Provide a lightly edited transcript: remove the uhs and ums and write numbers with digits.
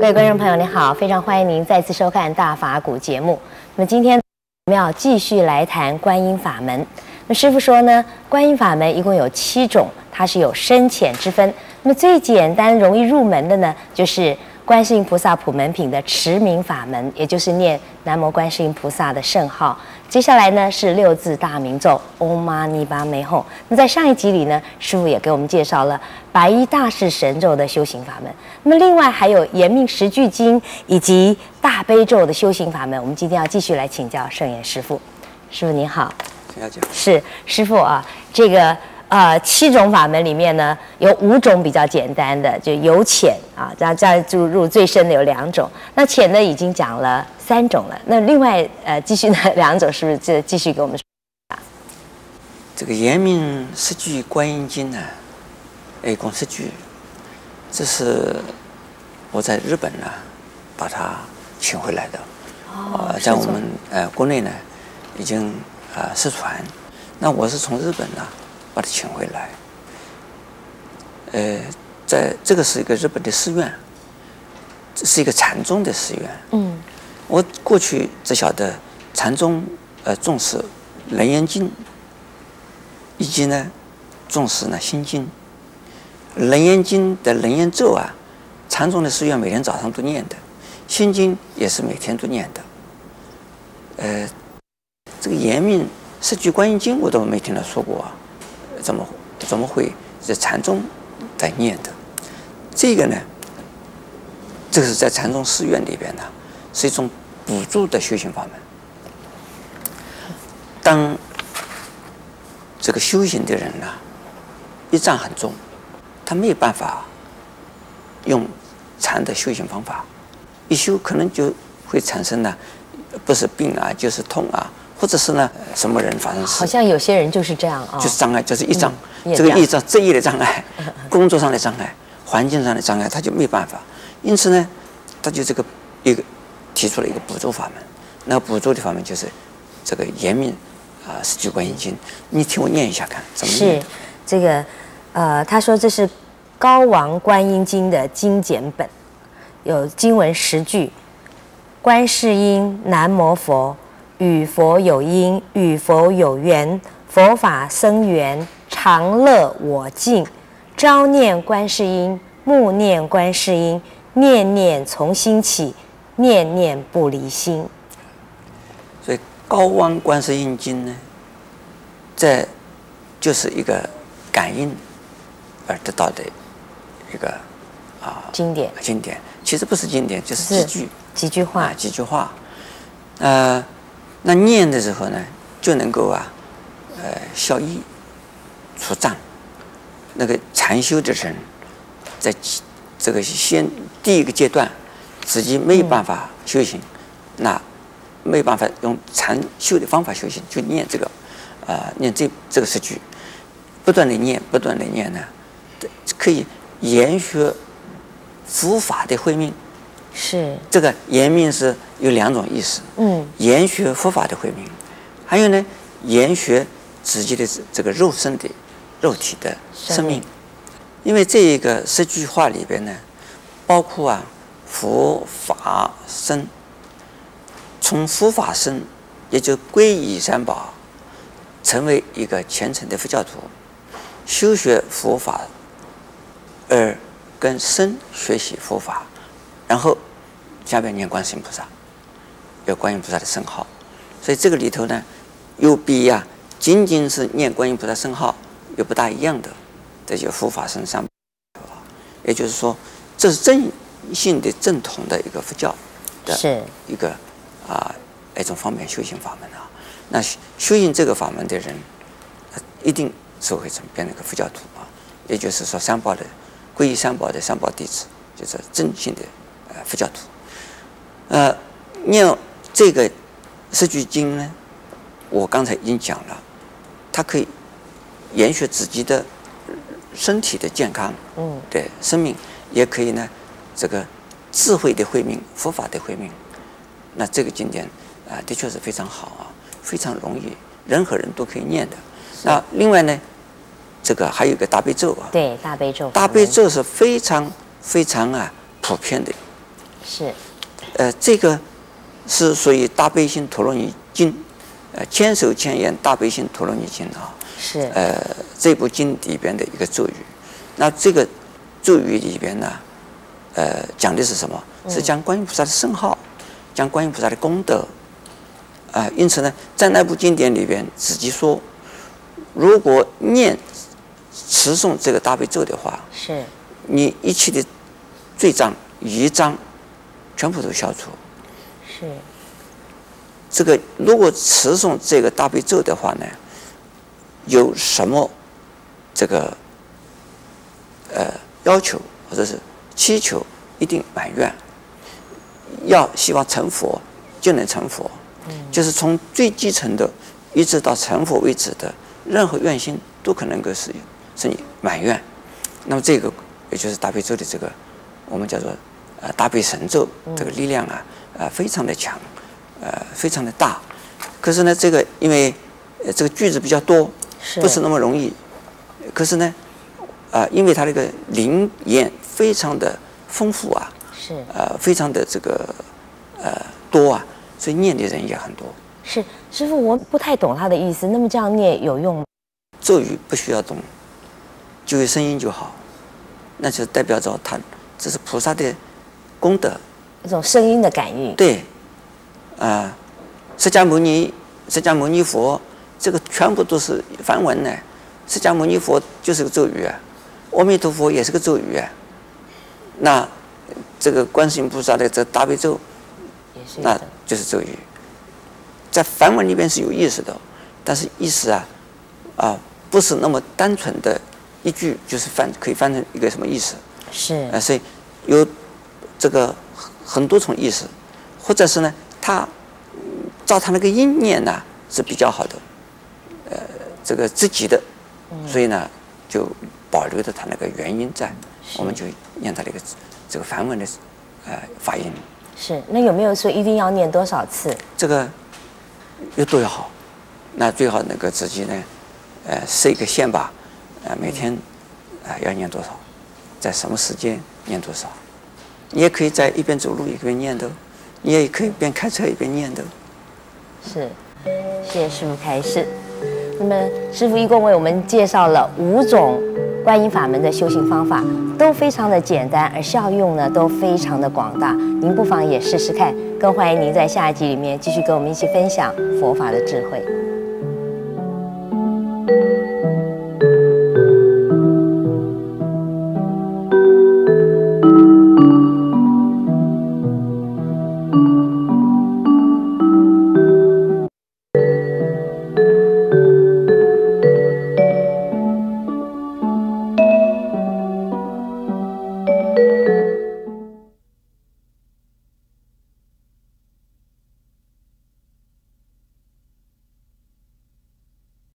各位观众朋友，你好，非常欢迎您再次收看《大法古》节目。那么今天我们要继续来谈观音法门。那师父说呢，观音法门一共有7种，它是有深浅之分。那么最简单容易入门的呢，就是观世音菩萨普门品的持名法门，也就是念南无观世音菩萨的圣号。接下来呢是6字大明咒 Om Mani Padme Hum。那在上一集里呢，师父也给我们介绍了白衣大士神咒的修行法门。那么另外还有延命十句经以及大悲咒的修行法门。我们今天要继续来请教圣严师父。师父您好。 请教。 是师父啊，这个7种法门里面呢，有5种比较简单的，就由浅啊，再入最深的有2种。那浅的已经讲了3种了，那另外继续呢2种是不是就继续给我们说？ 这个延命十句观音经呢，一共10句，这是我在日本呢把它请回来的。在我们国内呢已经失传，那我是从日本呢把它请回来。在这个是一个日本的寺院，这是一个禅宗的寺院。我过去只晓得禅宗重视《楞严经》，以及呢重视呢心经。《楞严经》的楞严咒啊，禅宗的寺院每天早上都念的，心经也是每天都念的。这个延命十句观音经我都没听他说过啊，怎么会在禅宗在念的？这个呢，这个是在禅宗寺院里边呢，是一种补助的修行法门。当这个修行的人呢，业障很重，他没有办法用禅的修行方法，一修可能就会产生呢，不是病啊，就是痛啊。或者是呢，什么人发生事？ 好像有些人就是这样啊， 就是障碍，就是业障，这个业障、职业的障碍、工作上的障碍、环境上的障碍，他就没办法。因此呢，他就提出了一个补助法门。那补助的法门就是这个延命十句观音经。你听我念一下看，怎么念？ 是这个他说这是高王观音经的精简本，有经文10句：观世音南无佛。与佛有因，与佛有缘，佛法僧缘，常乐我净。朝念观世音，暮念观世音，念念从心起，念念不离心。 所以高王观世音经呢，这就是一个感应而得到的一个经典。其实不是经典，就是几句话。那念的时候呢，就能够消业除障。那个禅修的人，在这个第一个阶段，自己没有办法修行，那没有办法用禅修的方法修行，就念这个念这个10句，不断的念呢，可以延续佛法的慧命。 是这个延命是有2种意思，延续佛法的慧命，还有呢，延续自己的这个肉体的生命。因为这一个10句话里边呢，包括佛法僧，从佛法僧，也就皈依三宝，成为一个虔诚的佛教徒，修学佛法，而跟僧学习佛法。然后下边念观世音菩萨，有观音菩萨的圣号，所以这个里头呢，又比仅仅是念观音菩萨圣号又不大一样的，这就佛法僧三宝。也就是说，这是正信的正统的一个佛教的一个一种方面修行法门啊。那修行这个法门的人，一定是会变成一个佛教徒啊。也就是说，三宝的皈依三宝的三宝弟子，就是正信的佛教徒。念这个10句经呢，我刚才已经讲了，它可以延续自己的身体的健康的生命，也可以呢这个智慧的慧命、佛法的慧命。那这个经典的确是非常好非常容易，人和人都可以念的。那另外呢，这个还有一个大悲咒对，大悲咒。 大悲咒是非常非常普遍的是， 这个是属于大悲心陀罗尼经，千手千眼大悲心陀罗尼经啊。 是。 这部经里边的一个咒语。那这个咒语里边呢，讲的是什么？是讲观音菩萨的圣号，讲观音菩萨的功德。因此呢，在那部经典里边，自己说，如果念持诵这个大悲咒的话， 是你一切的罪障、疑障全部都消除。 是。 这个如果持诵这个大悲咒的话呢，有什么这个要求或者是祈求，一定满愿。要希望成佛，就能成佛。就是从最基层的一直到成佛为止的任何愿心都可能够是你满愿。那么这个也就是大悲咒的这个我们叫做大悲神咒，这个力量非常的强，非常的大。可是呢，这个因为这个句子比较多，不是那么容易。可是呢，因为它这个灵言非常的丰富啊， 是非常的这个多啊。所以念的人也很多。 是师父，我不太懂他的意思。那么这样念有用吗？ 咒语不需要懂，就有声音就好，那就代表着这是菩萨的功德， 一种声音的感应。 对，释迦牟尼佛，这个全部都是梵文呢。释迦牟尼佛就是个咒语啊，阿弥陀佛也是个咒语啊。那这个观世音菩萨的这大悲咒，那就是咒语，在梵文里边是有意思的，但是意思不是那么单纯的一句，就是可以翻成一个什么意思？ 是所以有这个很多种意思，或者是呢，照他那个音念呢是比较好的，这个自己的，所以呢就保留着他那个原音在，我们就念他这个梵文的发音。 是，那有没有说一定要念多少次？ 这个越多越好，那最好那个自己呢，设一个线吧，每天要念多少，在什么时间念多少。你也可以在一边走路一边念的，你也可以边开车一边念的。 是，谢谢师父开示。那么师父一共为我们介绍了5种观音法门的修行方法，都非常的简单，而效用呢都非常的广大。您不妨也试试看。更欢迎您在下一集里面继续跟我们一起分享佛法的智慧。